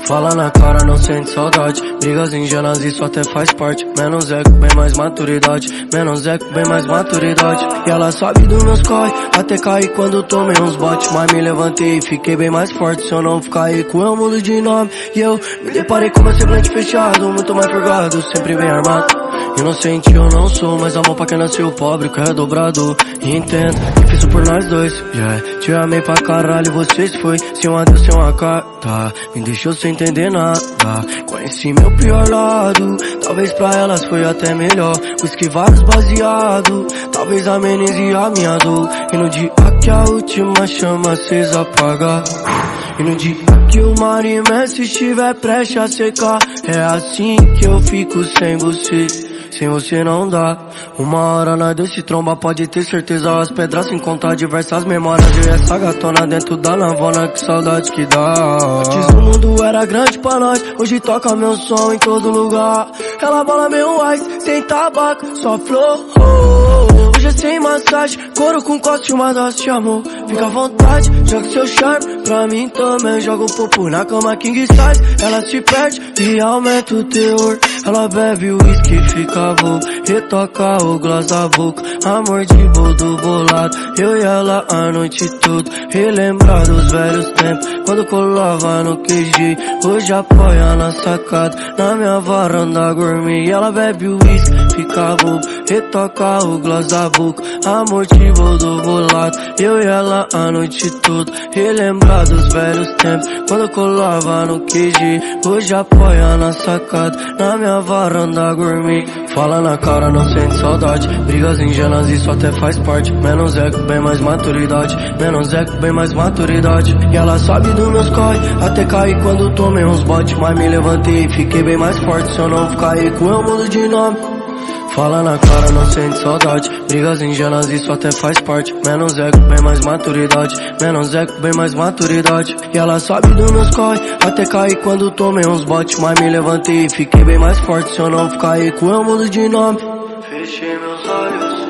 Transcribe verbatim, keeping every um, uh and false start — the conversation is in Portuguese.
Fala na cara, não sente saudade. Brigas ingênuas, isso até faz parte. Menos eco, bem mais maturidade. Menos eco, bem mais maturidade. E ela sabe dos meus corre, até cair quando tomei uns botes. Mas me levantei e fiquei bem mais forte. Se eu não ficar rico, eu mudo de nome. E eu me deparei com meu semblante fechado, muito mais purgado, sempre bem armado. Inocente eu não sou, mas amor pra quem nasceu pobre, que é dobrado. E entendo que fiz isso por nós dois, yeah. Te amei pra caralho, vocês foi. Se um adeus, se uma carta, me deixou sem entender nada. Conheci meu pior lado, talvez pra elas foi até melhor. Whisky vários baseado, talvez amenize a minha dor. E no dia que a última chama acesa apaga, e no dia que o mar imenso estiver prestes a secar, é assim que eu fico sem você. Sem você não dá. Uma hora nós dois se tromba, pode ter certeza. As pedras sem contar diversas memórias. Eu e essa gatona dentro da navona, que saudade que dá. Antes o mundo era grande pra nós, hoje toca meu som em todo lugar. Ela bola meu ice, sem tabaco, só flor. Hoje é sem massagem, couro com coste, uma dose de amor. Fica à vontade, joga seu charme pra mim também. Joga o popo na cama king size. Ela se perde e aumenta o teor. Ela bebe o uísque e fica bom. Retoca o gloss da boca, amor de boldo bolado. Eu e ela a noite toda, relembrar dos velhos tempos, quando colava no Q G. Hoje apoia na sacada, na minha varanda gourmet. Ela bebe o uísque, fica bom. Retoca o gloss da boca, amor de boldo bolado. Eu e ela a noite toda, relembrar dos velhos tempos, quando colava no Q G. Hoje apoia na sacada, na minha varanda gourmet. Fala na cara, não sente saudade. Brigas ingênuas, isso até faz parte. Menos eco, bem mais maturidade. Menos eco, bem mais maturidade. E ela sabe dos meus corre, até cair quando tomei uns botes. Mas me levantei e fiquei bem mais forte. Se eu não ficar rico, eu mudo de nome. Fala na cara, não sente saudade. Brigas ingênuas, isso até faz parte. Menos eco, bem mais maturidade. Menos eco, bem mais maturidade. E ela sabe dos meus corre, até cair quando tomei uns botes. Mas me levantei e fiquei bem mais forte. Se eu não ficar rico, eu mudo de nome. Fechei meus olhos.